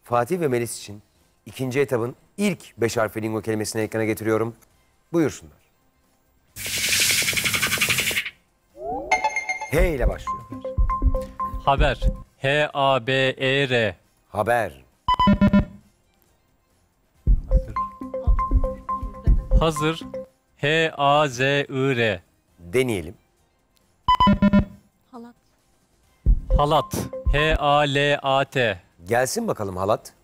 Fatih ve Melis için ikinci etabın ilk 5 harfli lingo kelimesini ekrana getiriyorum. Buyursunlar. H ile başlıyor. Haber. H-A-B-E-R. Haber. Hazır. H-A-Z-I-R. Deneyelim. Halat. Halat. H-A-L-A-T. Gelsin bakalım halat.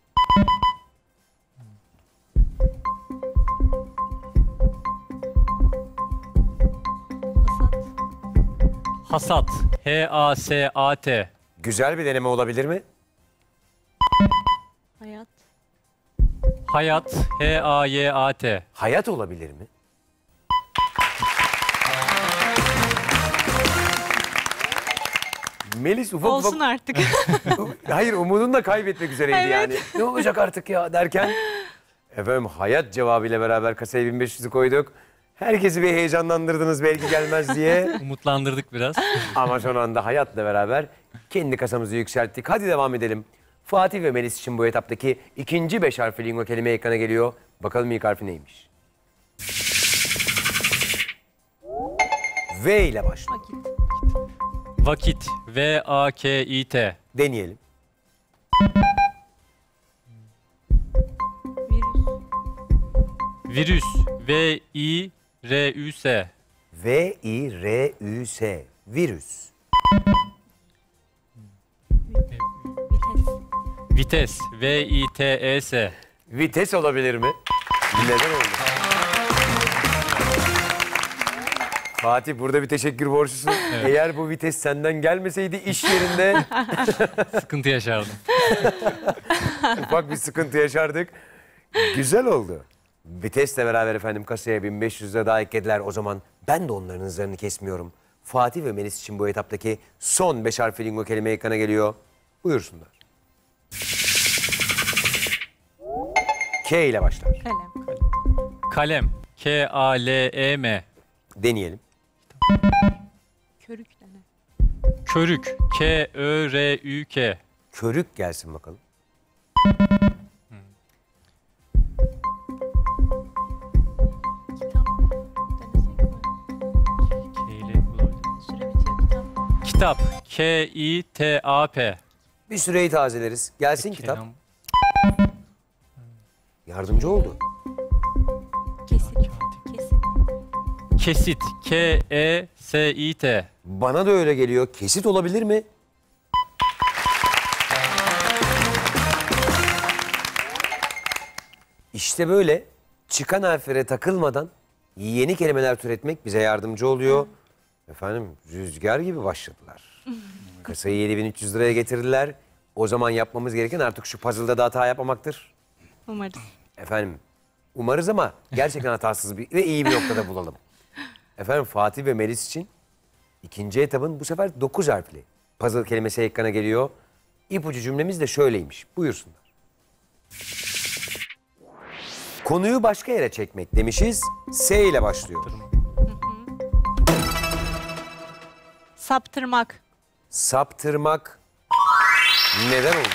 Hasat. Hasat. H-A-S-A-T. Güzel bir deneme olabilir mi? Hayat. Hayat. H-A-Y-A-T. Hayat olabilir mi? Melis ufak Olsun ufak... artık. Hayır, umudunu da kaybetmek üzereydi Evet. yani. Ne olacak artık ya derken... Efendim hayat cevabıyla beraber kasaya 1500'ü koyduk. Herkesi bir heyecanlandırdınız belki gelmez diye. Umutlandırdık biraz. Ama son anda hayatla beraber kendi kasamızı yükselttik. Hadi devam edelim. Fatih ve Melis için bu etaptaki ikinci 5 harfli lingo kelime ekrana geliyor. Bakalım ilk harfi neymiş? V ile başlıyor. Vakit. Vakit. V-A-K-İ-T. Deneyelim. Virüs. Virüs. V-I-R-Ü-S. V-I-R-Ü-S. Virüs. Vites. Vites. V-I-T-E-S. Vites olabilir mi? Neden oldu? Fatih burada bir teşekkür borçlusun. Evet. Eğer bu vites senden gelmeseydi iş yerinde Sıkıntı yaşardım. ufak bir sıkıntı yaşardık. Güzel oldu. Vitesle beraber efendim kasaya 1500 lira daha eklediler. O zaman ben de onların hızlarını kesmiyorum. Fatih ve Melis için bu etaptaki son 5 harfli lingo kelime ekrana geliyor. Buyursunlar. K ile başlar. Kalem. Kalem. K-A-L-E-M. Deneyelim. Körük dene. Körük. K-Ö-R-Ü-K. Körük gelsin bakalım. Kitap. Denesek mi? K-ile bulabilirim. Süre bitiyor kitap. Kitap. K-İ-T-A-P. Bir süreyi tazeleriz. Gelsin kitap. Kelam. Yardımcı oldu. Kesit. Kesit. Kesit. K-E-S-İ-T. Bana da öyle geliyor. Kesit olabilir mi? İşte böyle çıkan harflere takılmadan yeni kelimeler türetmek bize yardımcı oluyor. Efendim rüzgar gibi başladılar. Kasayı 7300 liraya getirdiler. O zaman yapmamız gereken artık şu puzzle'da da hata yapmamaktır. Umarız. Efendim umarız ama gerçekten hatasız bir ve iyi bir noktada bulalım. Efendim Fatih ve Melis için ikinci etabın bu sefer 9 harfli puzzle kelimesi ekrana geliyor. İpucu cümlemiz de şöyleymiş. Buyursunlar. Konuyu başka yere çekmek demişiz. S ile başlıyor. Saptırmak. Saptırmak neden olmasın?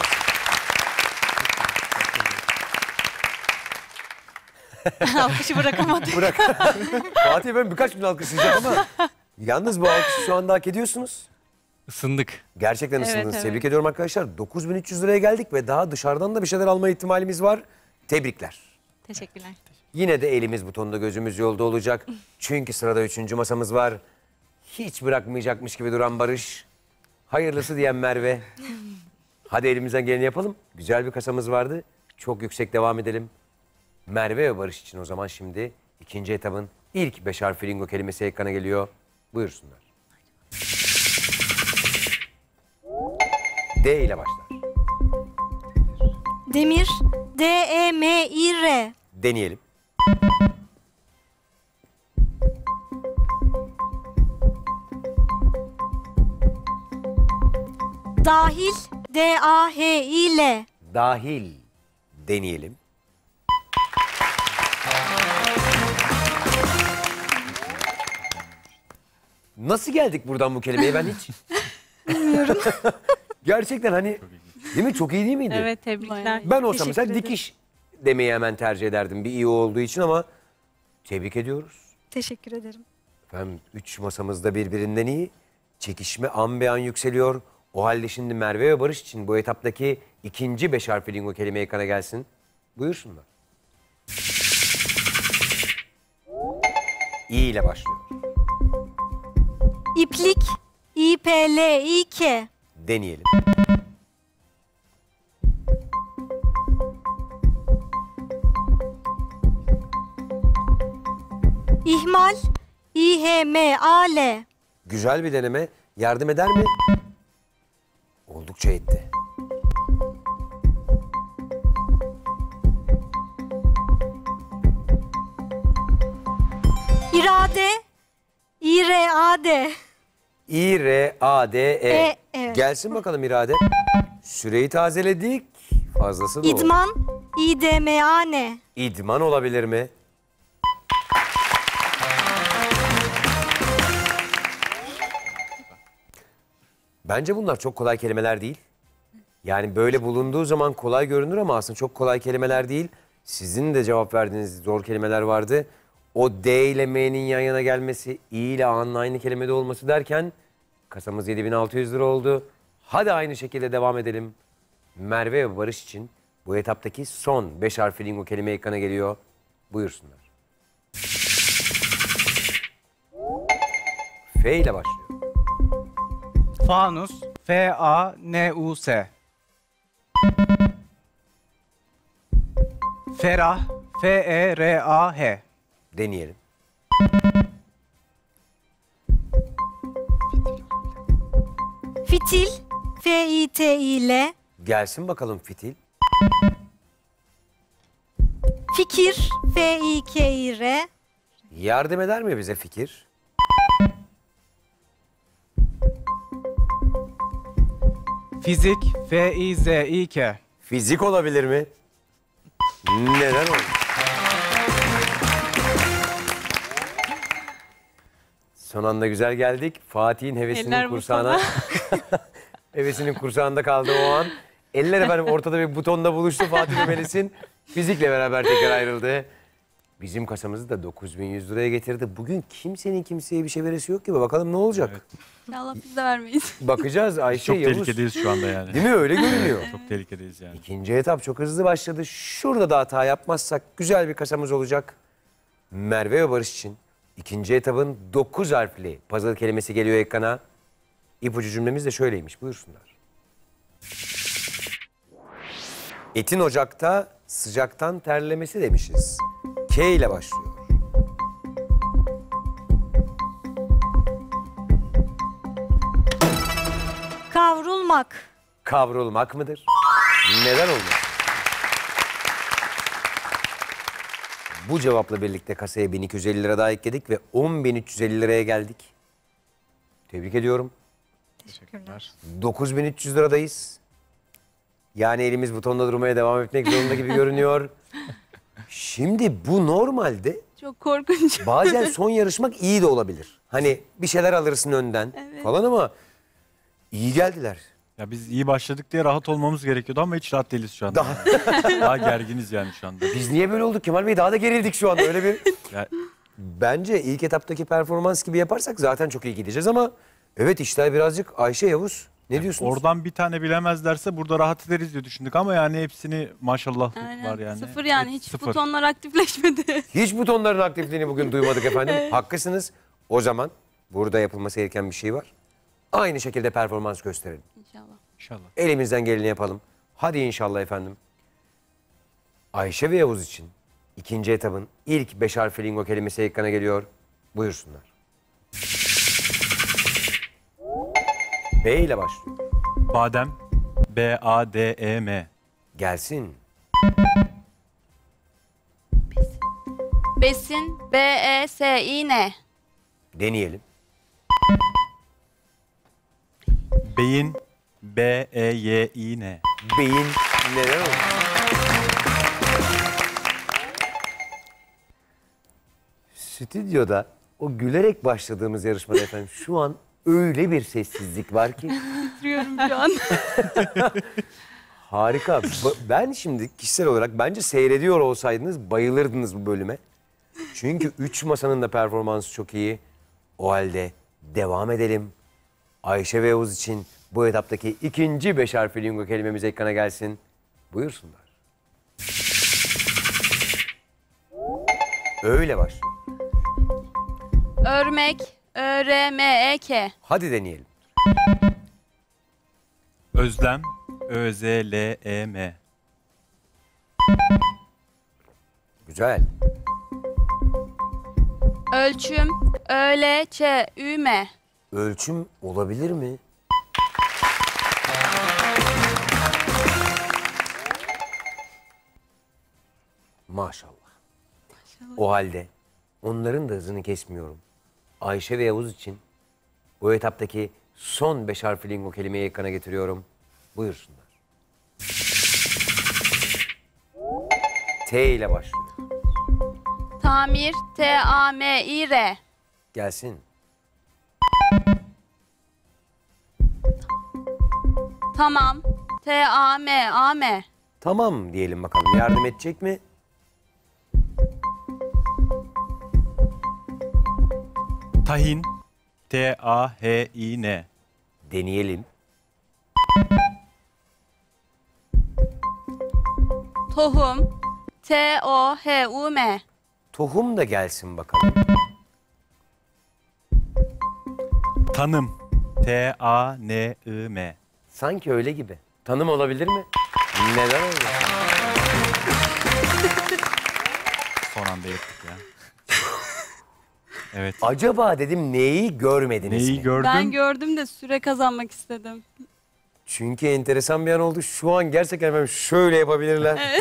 Alkışı bırakamadık. Bırak. Fatih ben birkaç gün alkışlayacağım ama yalnız bu alkışı şu anda hak ediyorsunuz. Isındık. Gerçekten Evet, ısındınız. evet. Tebrik ediyorum arkadaşlar. 9300 liraya geldik ve daha dışarıdan da bir şeyler alma ihtimalimiz var. Tebrikler. Teşekkürler. Yine de elimiz butonda gözümüz yolda olacak. Çünkü sırada 3. masamız var. Hiç bırakmayacakmış gibi duran Barış. Hayırlısı diyen Merve. Hadi elimizden geleni yapalım. Güzel bir kasamız vardı. Çok yüksek devam edelim. Merve ve Barış için o zaman şimdi ikinci etabın ilk 5 harfli lingo kelimesi ekrana geliyor. Buyursunlar. D ile başlar. Demir. D-E-M-İ-R. Deneyelim. Dahil. D-A-H-İ-L. Dahil. Deneyelim. Nasıl geldik buradan bu kelimeye ben hiç? Bilmiyorum. Gerçekten hani Değil mi? Çok iyi değil miydi? Evet, tebrikler. Ben olsam Teşekkür mesela ederim. dikiş demeyi hemen tercih ederdim bir iyi olduğu için ama tebrik ediyoruz. Teşekkür ederim. Efendim 3 masamızda birbirinden iyi. Çekişme an be an yükseliyor. O halde şimdi Merve ve Barış için bu etaptaki ikinci 5 harfli lingo kelime ekrana gelsin. Buyursunlar. İ ile başlıyor. İplik. İPLİK. Deneyelim. İhmal. İHMAL. Güzel bir deneme. Yardım eder mi? Oldukça etti. İrade. İRAD. İRADE. Evet. Gelsin bakalım irade. Süreyi tazeledik. Fazlası da o. İdman. İDMAN. İdman olabilir mi? Bence bunlar çok kolay kelimeler değil. Yani böyle bulunduğu zaman kolay görünür ama aslında çok kolay kelimeler değil. Sizin de cevap verdiğiniz zor kelimeler vardı. O D ile M'nin yan yana gelmesi, İ ile A'nın aynı kelimede olması derken kasamız 7.600 lira oldu. Hadi aynı şekilde devam edelim. Merve ve Barış için bu etaptaki son 5 harfli lingo kelime ekrana geliyor. Buyursunlar. F ile başlıyor. Fanus. FANUS. Ferah. FERAH. Deneyelim. Fitil. FİTİL. Gelsin bakalım fitil. Fikir. FİKİR. Yardım eder mi bize fikir? Fizik. FİZİK. Fizik olabilir mi? Neden olmaz? Son anda güzel geldik. Fatih'in hevesinin Eller kursağına... hevesinin kursağında kaldı o an. Eller efendim ortada bir butonda buluştu Fatih ve Melis'in. Fizikle beraber tekrar ayrıldı. Bizim kasamızı da 9.100 liraya getirdi. Bugün kimsenin kimseye bir şey veresi yok gibi. Bakalım ne olacak? İnşallah biz de vermeyiz. Bakacağız Ayşe, Çok Yavuz. tehlikedeyiz şu anda yani. Değil mi? Öyle görünüyor. Çok tehlikedeyiz yani. İkinci etap çok hızlı başladı. Şurada da hata yapmazsak güzel bir kasamız olacak. Merve ve Barış için ikinci etapın 9 harfli puzzle kelimesi geliyor ekrana. İpucu cümlemiz de şöyleymiş. Buyursunlar. Etin ocakta sıcaktan terlemesi demişiz. K ile başlıyor. Kavrulmak. Kavrulmak mıdır? Neden olmaz? Bu cevapla birlikte kasaya 1250 lira daha ekledik ve 10.350 liraya geldik. Tebrik ediyorum. Teşekkürler. 9.300 liradayız. Yani elimiz butonda durmaya devam etmek zorunda gibi görünüyor. Şimdi bu normalde Çok korkunç. bazen son yarışmak iyi de olabilir. Hani bir şeyler alırsın önden falan ama iyi geldiler. Ya biz iyi başladık diye rahat olmamız gerekiyordu ama hiç rahat değiliz şu anda. Daha gerginiz yani şu anda. Biz niye böyle olduk Kemal Bey? Daha da gerildik şu anda. Öyle bir... Ya, Bence ilk etaptaki performans gibi yaparsak zaten çok iyi gideceğiz ama evet işler birazcık Ayşe, Yavuz. Ne diyorsunuz? oradan bir tane bilemezlerse burada rahat ederiz diye düşündük ama yani hepsini maşallah Aynen. var yani. Sıfır yani. Evet, Hiç sıfır. butonlar aktifleşmedi. Hiç butonların aktifliğini bugün duymadık efendim. Haklısınız. O zaman burada yapılması gereken bir şey var. Aynı şekilde performans gösterelim. İnşallah. İnşallah. Elimizden geleni yapalım. Hadi inşallah efendim. Ayşe ve Yavuz için ikinci etapın ilk 5 harfli lingo kelimesi ekrana geliyor. Buyursunlar. B ile başlıyor. Badem. BADEM. Gelsin. Besin. BESİN. Deneyelim. Beyin. BEYİN. Beyin neden olur? Stüdyoda o gülerek başladığımız yarışmada efendim şu an öyle bir sessizlik var ki. Titriyorum şu an. Harika. Ben şimdi kişisel olarak bence seyrediyor olsaydınız bayılırdınız bu bölüme. Çünkü 3 masanın da performansı çok iyi. O halde devam edelim. Ayşe ve Yavuz için bu etaptaki ikinci 5 harfli lingo kelimemiz ekrana gelsin. Buyursunlar. Öyle başlıyor. Örmek. Örmek. Hadi deneyelim. Özlem. Özlem. Güzel. Ölçüm. Ölçüm. Ölçüm olabilir mi? Maşallah. O halde onların da hızını kesmiyorum. Ayşe ve Yavuz için bu etaptaki son 5 harfli lingo kelimeyi ekrana getiriyorum. Buyursunlar. T ile başlıyor. Tamir. Tamir. Gelsin. Tamam. Tam. Tamam diyelim bakalım. Yardım edecek mi? Tahin. Tahin. Deneyelim. Tohum. Tohum. Tohum da gelsin bakalım. Tanım. Tanim. Sanki öyle gibi. Tanım olabilir mi? Neden öyle? Son anda yaptık ya. Evet. Acaba dedim neyi görmediniz Neyi mi? gördün? Ben gördüm de süre kazanmak istedim. Çünkü enteresan bir an oldu. Şu an gerçekten efendim şöyle yapabilirler.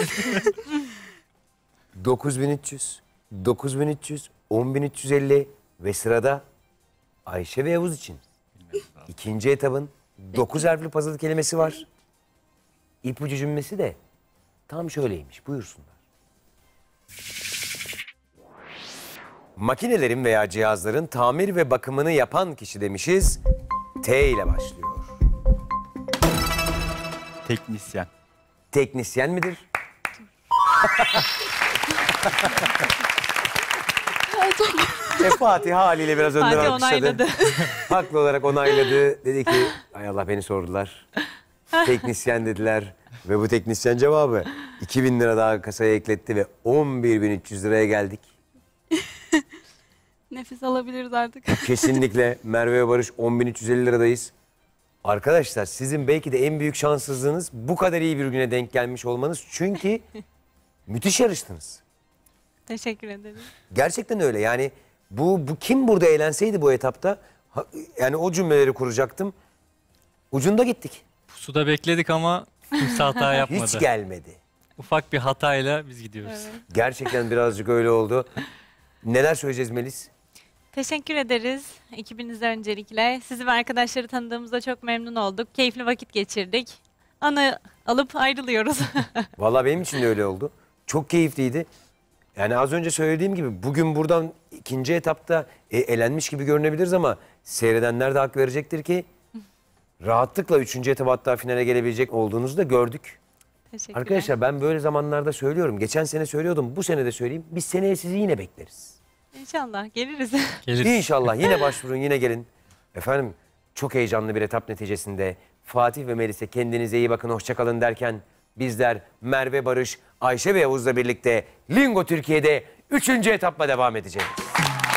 9300, 9300, 10350 ve sırada Ayşe ve Yavuz için. İkinci etabın 9 harfli puzzle kelimesi var. İpucu cümlesi de tam şöyleymiş. Buyursunlar. Makinelerin veya cihazların tamir ve bakımını yapan kişi demişiz. T ile başlıyor. Teknisyen. Teknisyen midir? Fatih haliyle biraz önden Fatih alkışladı. onayladı. Haklı olarak onayladı. Dedi ki, ay Allah beni sordular. Teknisyen dediler. Ve bu teknisyen cevabı 2000 lira daha kasaya ekletti ve 11.300 liraya geldik. Nefes alabiliriz artık. Kesinlikle Merve ve Barış 10.350 liradayız. Arkadaşlar sizin belki de en büyük şanssızlığınız bu kadar iyi bir güne denk gelmiş olmanız. Çünkü müthiş yarıştınız. Teşekkür ederim. Gerçekten öyle yani bu kim burada eğlenseydi bu etapta yani o cümleleri kuracaktım. Ucunda gittik. Pusuda bekledik ama kimse hata yapmadı. Hiç gelmedi. Ufak bir hatayla biz gidiyoruz. Gerçekten birazcık öyle oldu. Neler söyleyeceğiz Melis? Teşekkür ederiz ekibinize öncelikle. Sizi ve arkadaşları tanıdığımızda çok memnun olduk. Keyifli vakit geçirdik. Anı alıp ayrılıyoruz. Vallahi benim için de öyle oldu. Çok keyifliydi. Yani az önce söylediğim gibi bugün buradan ikinci etapta elenmiş gibi görünebiliriz ama seyredenler de hak verecektir ki rahatlıkla üçüncü etap hatta finale gelebilecek olduğunuzu da gördük. Teşekkürler. Arkadaşlar ben böyle zamanlarda söylüyorum. Geçen sene söylüyordum. Bu sene de söyleyeyim. Biz seneye sizi yine bekleriz. İnşallah geliriz. Geliriz. İnşallah yine başvurun, yine gelin. Efendim çok heyecanlı bir etap neticesinde Fatih ve Melis'e kendinize iyi bakın, hoşça kalın derken bizler Merve, Barış, Ayşe ve Yavuz'la birlikte Lingo Türkiye'de 3. etapla devam edeceğiz.